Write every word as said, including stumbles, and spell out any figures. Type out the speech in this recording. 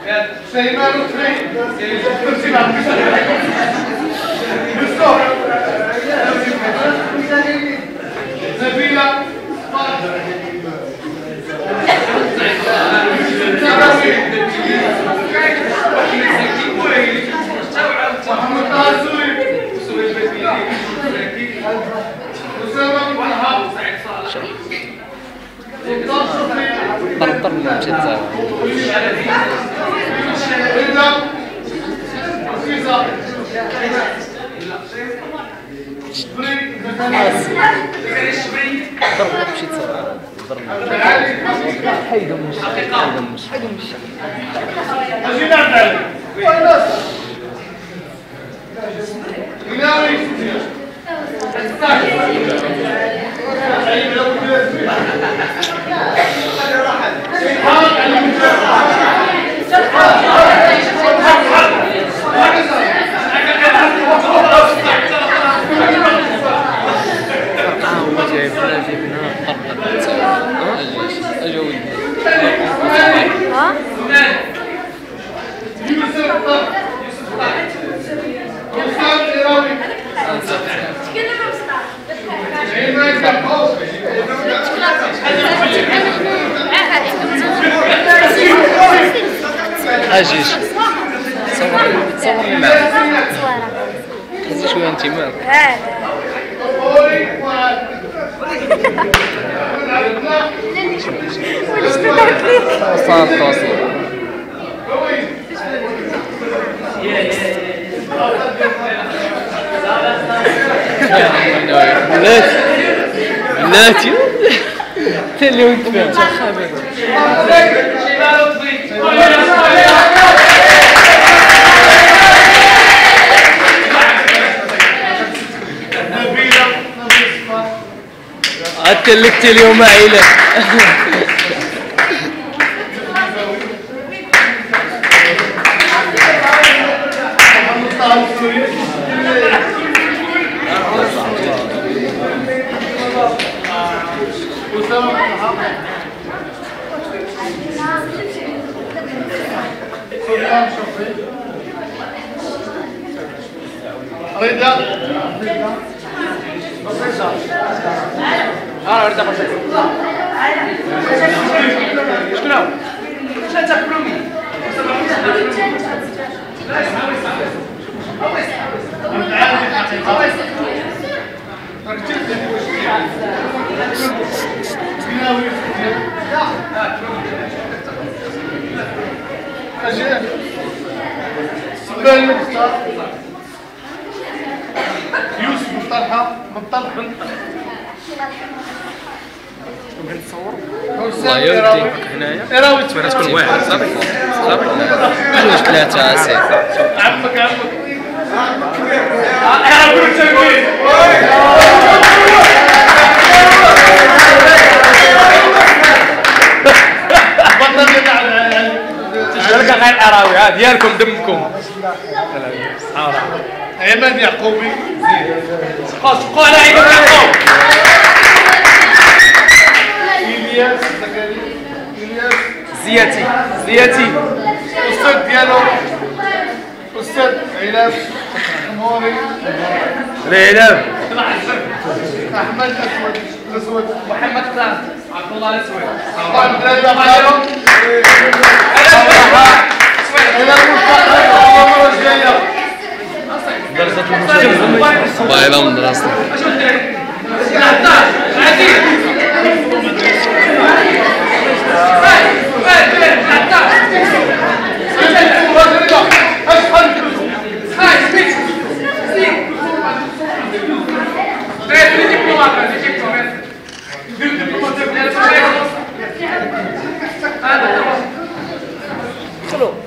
شيماء لطفي نبيلة محمد طاسوي أسامة فرحة طرطر من الجزائر ضرب مشيت سوا ضرب حيدهم مش حيدهم مش حيدهم مش اجي نعمل ويناس غناوي اجيش تصور تصورني معاك هزي شويه انت مالك وصل توصل بلاتي بلاتي انت اللي وانت فيها اتكلكت اليوم عيلة رضا اه رضا بسيط شكرا شنو تاكلوا مني يوسف مطلحة مطلح بغيت نتصور والله يا ودي هنايا اراوي تبغي تكون واحد صافي صافي جوج ثلاثة سي عمك عمك تشارك غير الاراوي ها ديالكم دمكم عماد يعقوبي سقوا سقوا على عينك يعقوب الياس زكريا الياس زياتي زياتي استاذ ديالو استاذ عناب موري العنب احمد الاسود الاسود محمد فلان عبد الله الاسود طبعا بلاد خالو الى المستقبل المره الجايه الله يلام دراستي شنو